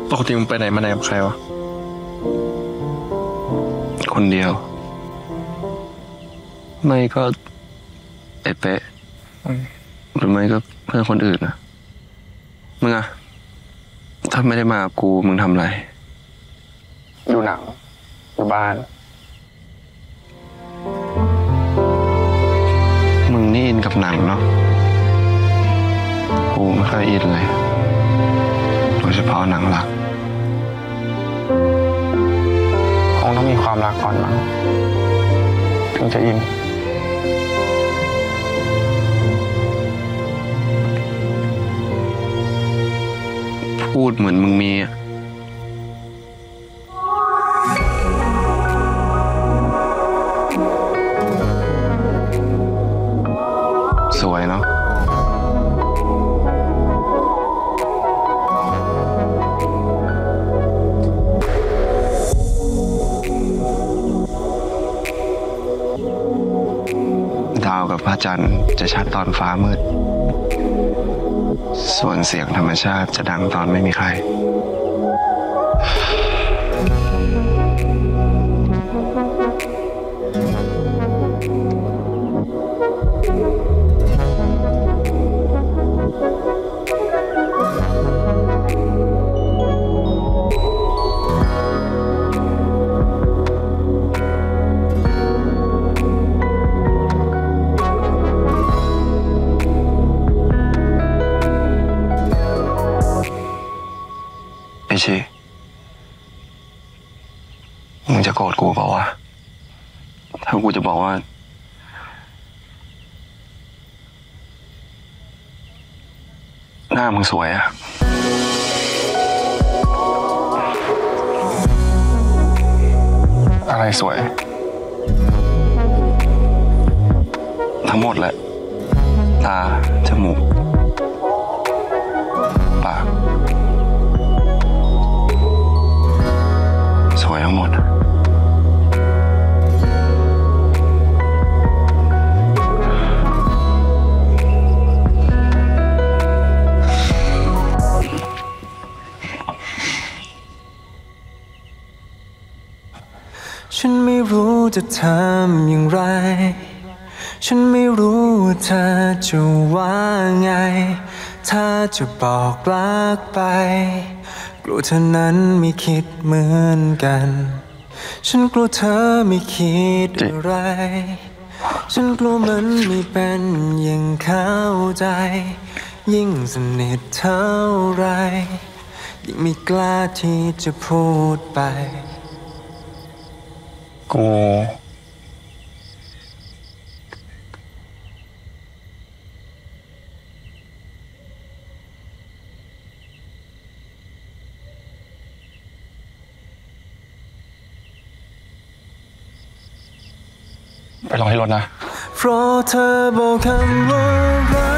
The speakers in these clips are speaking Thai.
ปกติมึงไปไหนมาไหนกับใครวะคนเดียวไม่ก็ไอ้เป๊ะหรือไม่ก็เพื่อนคนอื่นนะมึงอะถ้าไม่ได้มากับกูมึงทำอะไรดูหนังอยู่บ้านมึงนี่อินกับหนังเนาะกูไม่ค่อยอินเลยโดยเฉพาะหนังรักคงต้องมีความรักก่อนมั้งถึงจะอินพูดเหมือนมึงมีสวยเนาะดาวกับพระจันทร์จะชัดตอนฟ้ามืดส่วนเสียงธรรมชาติจะดังตอนไม่มีใครไอ้ชีมึงจะโกรธกูเปล่าวะถ้ากูจะบอกว่าหน้ามึงสวยอะอะไรสวยทั้งหมดแหละตาจมูกปากสวยทั้งหมดฉันไม่รู้จะทำอย่างไรฉันไม่รู้ว่าเธอจะว่าไงถ้าจะบอกรักไปกลัวเธอนั้นไม่คิดเหมือนกันฉันกลัวเธอไม่คิดอะไรฉันกลัวมันไม่เป็นอย่างเข้าใจยิ่งสนิทเท่าไรยิ่งไม่กล้าที่จะพูดไปกูไปลองที่รถนะเพราะเธอบอกคำว่ารั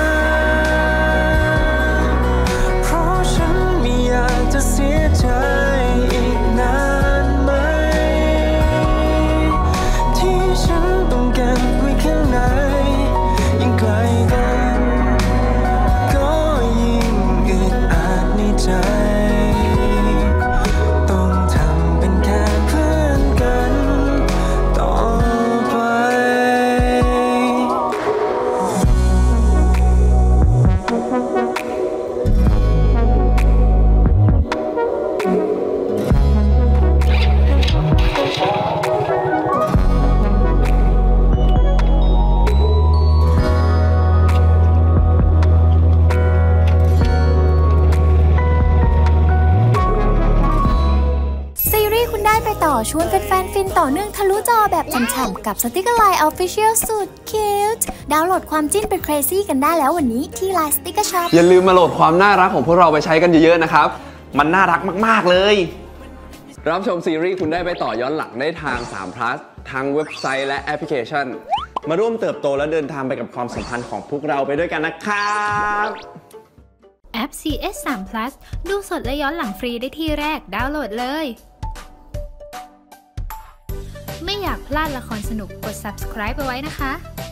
กเพราะฉันไม่อยากจะเสียใจอีกนานไหมที่ฉันต้องเก็บไว้ข้างในยิ่งไกลกันก็ยิ่งอึดอัดในใจต้องทำเป็นแค่เพื่อนกันต่อไปต่อชวนแฟนๆฟินต่อเนื่องทะลุจอแบบฉ่ำๆกับสติกเกอร์ไลน์ Official สุดคิวต์ดาวน์โหลดความจิ้นเป็น Crazy กันได้แล้ววันนี้ที่ Line Sticker Shop อย่าลืมมาโหลดความน่ารักของพวกเราไปใช้กันเยอะๆนะครับมันน่ารักมากๆเลยรับชมซีรีส์คุณได้ไปต่อย้อนหลังได้ทาง3 plus ทางเว็บไซต์และแอปพลิเคชันมาร่วมเติบโตและเดินทางไปกับความสัมพันธ์ของพวกเราไปด้วยกันนะครับแอป CS3 Plus ดูสดและย้อนหลังฟรีได้ที่แรกดาวน์โหลดเลยไม่อยากพลาดละครสนุกกด subscribe ไปไว้นะคะ